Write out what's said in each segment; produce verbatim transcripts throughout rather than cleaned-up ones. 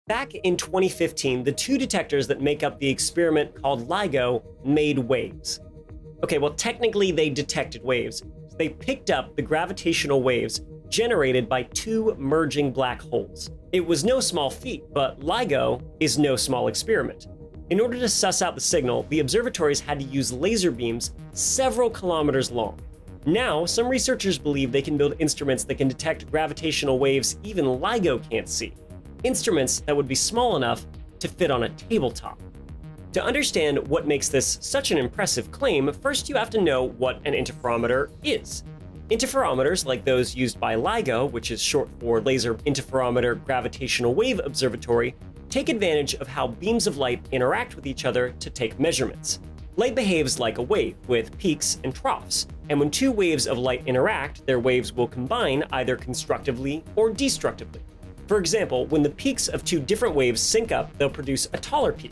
Back in twenty fifteen, the two detectors that make up the experiment called LIGO made waves. Okay, well, technically they detected waves. So they picked up the gravitational waves generated by two merging black holes. It was no small feat, but LIGO is no small experiment. In order to suss out the signal, the observatories had to use laser beams several kilometers long. Now, some researchers believe they can build instruments that can detect gravitational waves even LIGO can't see. Instruments that would be small enough to fit on a tabletop. To understand what makes this such an impressive claim, first you have to know what an interferometer is. Interferometers, like those used by LIGO, which is short for Laser Interferometer Gravitational Wave Observatory, take advantage of how beams of light interact with each other to take measurements. Light behaves like a wave, with peaks and troughs, and when two waves of light interact, their waves will combine either constructively or destructively. For example, when the peaks of two different waves sync up, they'll produce a taller peak.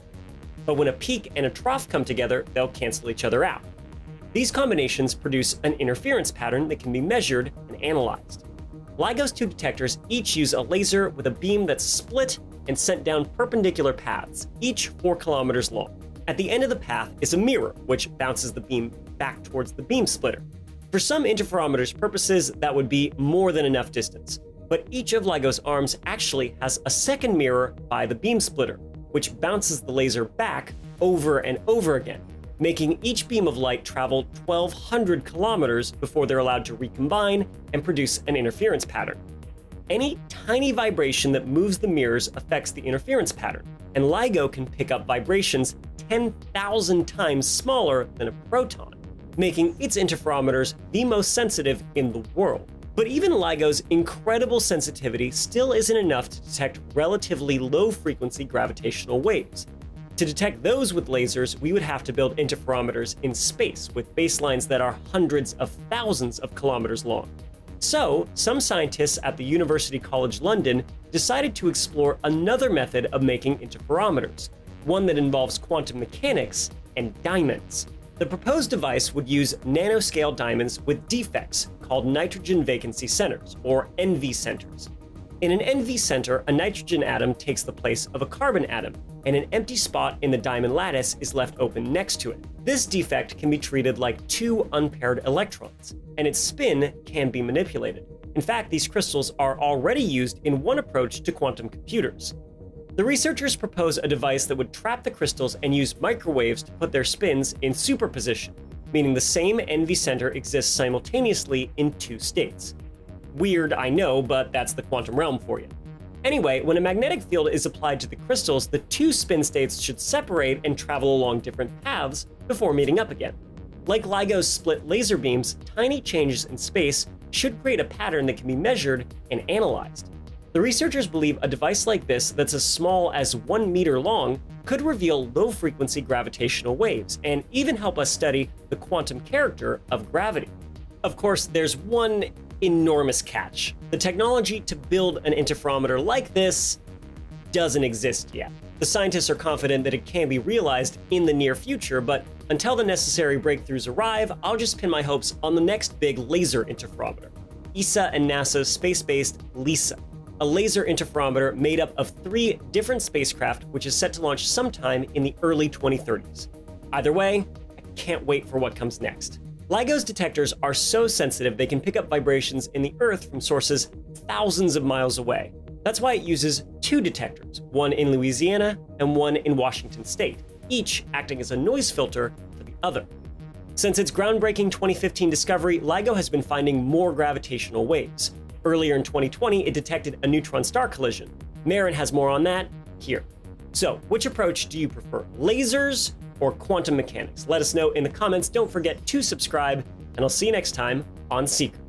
But when a peak and a trough come together, they'll cancel each other out. These combinations produce an interference pattern that can be measured and analyzed. LIGO's two detectors each use a laser with a beam that's split and sent down perpendicular paths, each four kilometers long. At the end of the path is a mirror, which bounces the beam back towards the beam splitter. For some interferometers' purposes, that would be more than enough distance. But each of LIGO's arms actually has a second mirror by the beam splitter, which bounces the laser back over and over again, making each beam of light travel twelve hundred kilometers before they're allowed to recombine and produce an interference pattern. Any tiny vibration that moves the mirrors affects the interference pattern, and LIGO can pick up vibrations ten thousand times smaller than a proton, making its interferometers the most sensitive in the world. But even LIGO's incredible sensitivity still isn't enough to detect relatively low-frequency gravitational waves. To detect those with lasers, we would have to build interferometers in space with baselines that are hundreds of thousands of kilometers long. So, some scientists at the University College London decided to explore another method of making interferometers, one that involves quantum mechanics and diamonds. The proposed device would use nanoscale diamonds with defects called nitrogen-vacancy centers, or N V centers. In an N V center, a nitrogen atom takes the place of a carbon atom, and an empty spot in the diamond lattice is left open next to it. This defect can be treated like two unpaired electrons, and its spin can be manipulated. In fact, these crystals are already used in one approach to quantum computers. The researchers propose a device that would trap the crystals and use microwaves to put their spins in superposition, meaning the same N V center exists simultaneously in two states. Weird, I know, but that's the quantum realm for you. Anyway, when a magnetic field is applied to the crystals, the two spin states should separate and travel along different paths before meeting up again. Like LIGO's split laser beams, tiny changes in space should create a pattern that can be measured and analyzed. The researchers believe a device like this, that's as small as one meter long, could reveal low-frequency gravitational waves and even help us study the quantum character of gravity. Of course, there's one enormous catch. The technology to build an interferometer like this doesn't exist yet. The scientists are confident that it can be realized in the near future, but until the necessary breakthroughs arrive, I'll just pin my hopes on the next big laser interferometer, E S A and NASA's space-based LISA, a laser interferometer made up of three different spacecraft, which is set to launch sometime in the early twenty thirties. Either way, I can't wait for what comes next. LIGO's detectors are so sensitive they can pick up vibrations in the Earth from sources thousands of miles away. That's why it uses two detectors, one in Louisiana and one in Washington State, each acting as a noise filter for the other. Since its groundbreaking twenty fifteen discovery, LIGO has been finding more gravitational waves. Earlier in twenty twenty, it detected a neutron star collision. Marin has more on that here. So, which approach do you prefer, lasers or quantum mechanics? Let us know in the comments. Don't forget to subscribe, and I'll see you next time on Seeker.